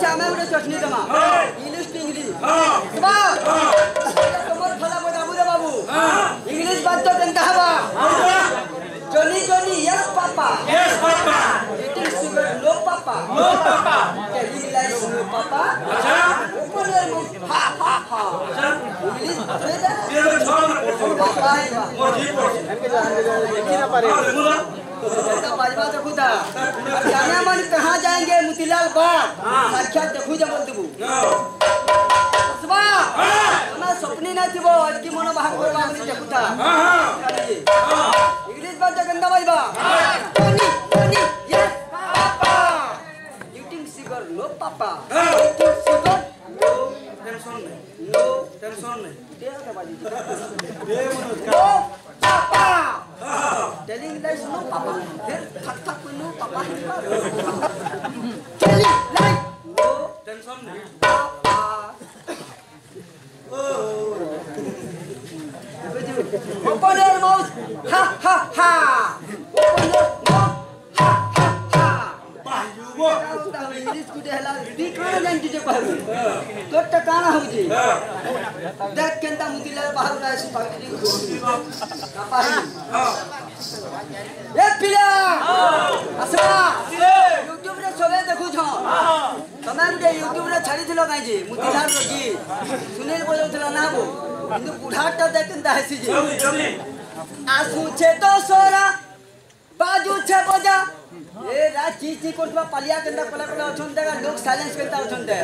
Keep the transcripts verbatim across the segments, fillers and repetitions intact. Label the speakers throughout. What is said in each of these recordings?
Speaker 1: आमे उडे चटनी दमा English to English बा तमर फला बताबू रे बाबू इंग्लिश बात तो केनता हवा Johnny Johnny yes papa
Speaker 2: yes papa
Speaker 1: it is sugar no papa
Speaker 2: no papa
Speaker 1: telling like no papa
Speaker 2: अच्छा
Speaker 1: ऊपर मु हा हा हा
Speaker 2: अच्छा
Speaker 1: इंग्लिश बेटा
Speaker 2: ये तो छोड़
Speaker 1: पापा है
Speaker 2: मोर जी पर
Speaker 1: देखी ना पारे
Speaker 2: बोला
Speaker 1: बेटा बाजवा तो खुदा जाने मन कहां जाएंगे मोतीलाल बाग साक्षात देखू जा बोलतबू सबा ना सपनी ना थिबो आज की मन बाहर करबा मन देखुता हां हां इंग्लिश बात गंदा बाजवा Tony Tony yes papa eating sugar no papa eating sugar no tension नहीं नो टेंशन नहीं दे के बाजी दे no papa telling like no papa फिर थक थक no papa telling like no
Speaker 2: tension नहीं
Speaker 1: पापा Open your mouth, ha ha ha. Open your mouth, ha ha ha.
Speaker 2: बायुगो
Speaker 1: इंग्लिश कुछ हला दी कौन जानती जो कहू तो टकाना हो जी देख केंता मुतीलाल बाहर ना ऐसे पागली पापा ए पिला असमा YouTube रे सबे देखु छ तमाम के YouTube रे छाड़ी थिलो काई जी मुतीलाल रो जी सुनील बोलथला ना वो কিন্তু বুঢ়াটা দেখেন দাইছি জি
Speaker 2: जल्दी जल्दी
Speaker 1: আসুছে তো সোরা বাজুছে বজা এ রাচি চি করবা পালিয়া কেন্দা কলা কলা অছন দেখা লোক সাইলেন্স কেন্দা অছন দে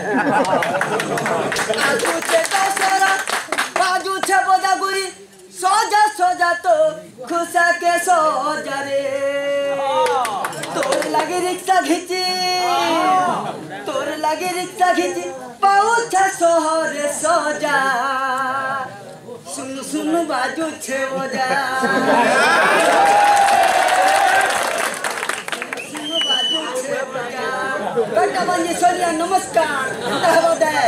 Speaker 1: আসুছে তো সোরা বাজুছে বজা গুরি সোজা সোজা তো খুশা কে সোজা রে তোর লাগে রিক্সা ঘিচি তোর লাগে রিক্সা ঘিচি পাউছা শহরে সোজা सुन सुन बाजू छे बजा सुन बाजू छे बजा बेटा बंजी सोनिया नमस्कार कहबो देख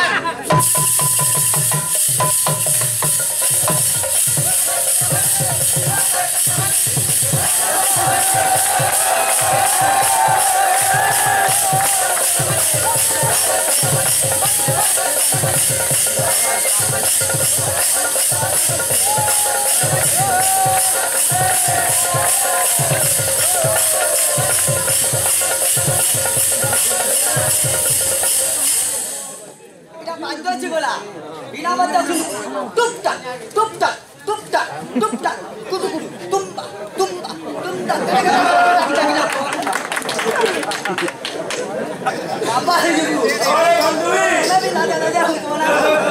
Speaker 1: गोला बिना बता सुन टुक टक टुक टक टुक टक टुक टक कुदु कुदु तुम्बा तुम्बा तुम्बा बाबा है ये
Speaker 2: अरे बंधुई
Speaker 1: मैं भी लाजा लाजा हूं बोला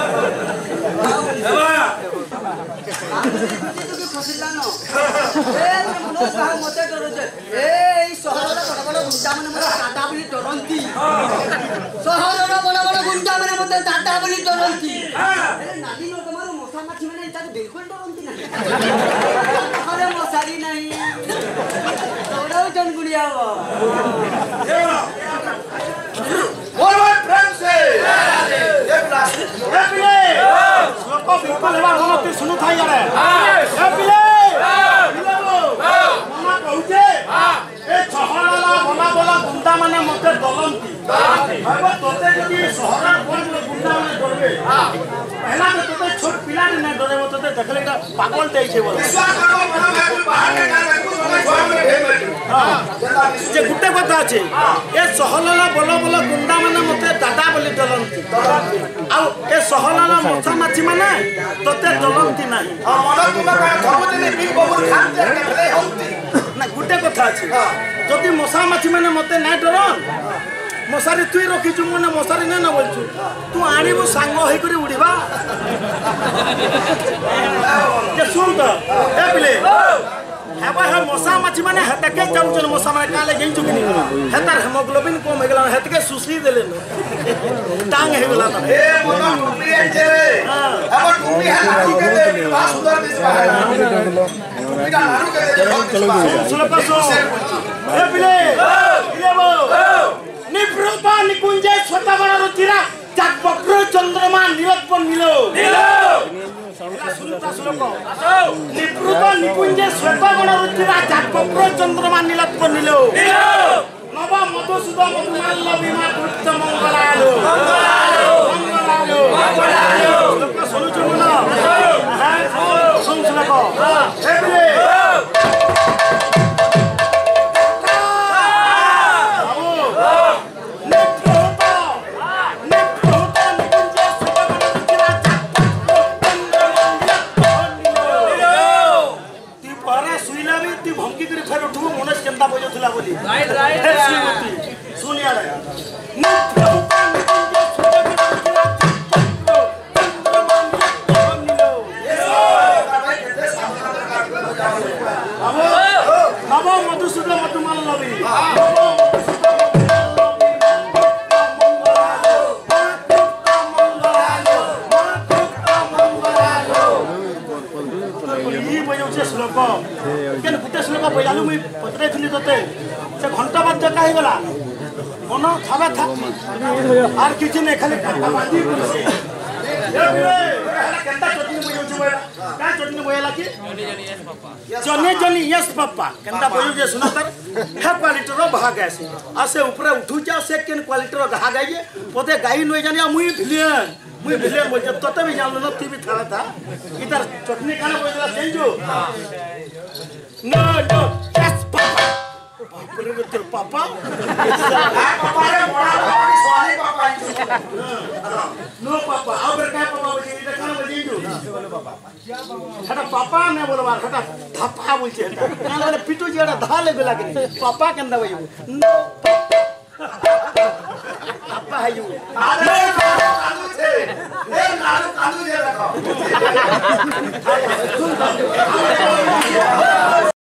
Speaker 2: बाबा
Speaker 1: तू की फसिला न ए मनोज का मते करो जे ए ई सहरला बड़ बड़ गुंडा माने मते काटा बली डरंती सहरला बड़ बड़ गुंडा माने मते काटा बली डरंती ए नाली नो तमारो मोसा माछी माने इता बिल्कुल डरंती नाही अरे मोसारी नाही तोड़ाओ जन गुड़िया वो
Speaker 2: बोल बोल प्रेम से ये प्लास ये पिले लोको बिल्कुल हेबा मनते सुनु थाई यारे ये पिले पिले वो मना कहूचे ए छहराला बना बोला गुंडा माने मते दलंती अब तोते जदी शहर कोन गुंडा माने डरबे पहला तो तोते छोट पिला ने डरे वो तोते देखले का पागल देई छे बोल विश्वास करो मना मैं बाहर के का देखू समय छह में भेल हां जे गुटे कथा আছে ए सहलला बोला बोला गुंडा माने मते दादा बोली डलंती आ ए सहलला मछा माछी माने तोते डलंती नाही हां मन तुम का धर्मदिनी बिग बबुल खान के भेले होंती ना गुटे कथा আছে যদি মশা মাছি মানে মতে নাই ডরন মশারি তুই রখিছু মনে মশারি না না বলছু তু আনিবু সাঙ্গ হই করে উড়িবা যে শুন তো এ পিলে হেবা হে মশা মাছি মানে হেতকে চাউছন মশা মানে কালে গেইছু কিনি হেতার হেমোগ্লোবিন কম হই গলা হেতকে সুসি দেলে টাং হই গলা এ মনা টুপি আছে রে হেবা টুপি হে লাঠি কে দে বা সুন্দর দিস বাহার টুপিটা লাড়ু কে দে সুলো পাসো এ পিলে ইলে বো নিভৃত নিকুঞ্জে ছোট বড় রুচিরা চাক বক্র চন্দ্রমা নীলত্ব নীল নীল শুনতা শ্লোক নিভৃত নিকুঞ্জে ছোট বড় রুচিরা চাক বক্র চন্দ্রমা নীলত্ব নীল নীল নব মধুসূদন মধুমাল্য বিমা উচ্চ মঙ্গলা मंगलालो मंगलालो मंगलालो लोक सुनु चुना हां सुन सुन को हे पिले
Speaker 3: राइट राइट
Speaker 2: सुन यार बाबा मधुसूदन मधुमाल लबी श्लोक केन गुटे श्लोक बजालु मुई पत्रे थुली तते से घंटा बाद जका हे गला मन थाबा था आर किछि ने खाली बांधी पुसे ए केंता चटनी बजौ छु का चटनी बयला की जनी जनी यस पापा केंता बजौ जे सुना तर हा क्वालिटी रो भाग आसे आसे ऊपर उठु जा से केन क्वालिटी रो घा गाइए पते गाई नय जानिया मुई भिलियन मुई भिलियन बोल तते भी जानलो न ती भी थाला था इधर चटनी खाना बजला चेंजो नो नो यस पापा बापरे तेरे पापा पापा रे बड़ा बड़ी स्वाली पापा नो पापा अब रे काय पापा बोली इधर खाना बजी जो पापा हटा पापा ने बोलवा हटा थापा बोल छे कान वाले पिटू जेड़ा धाले बेला के पापा केंदा बजी नो पापा है यू अरे कालू छे ए नालू कालू जे रखो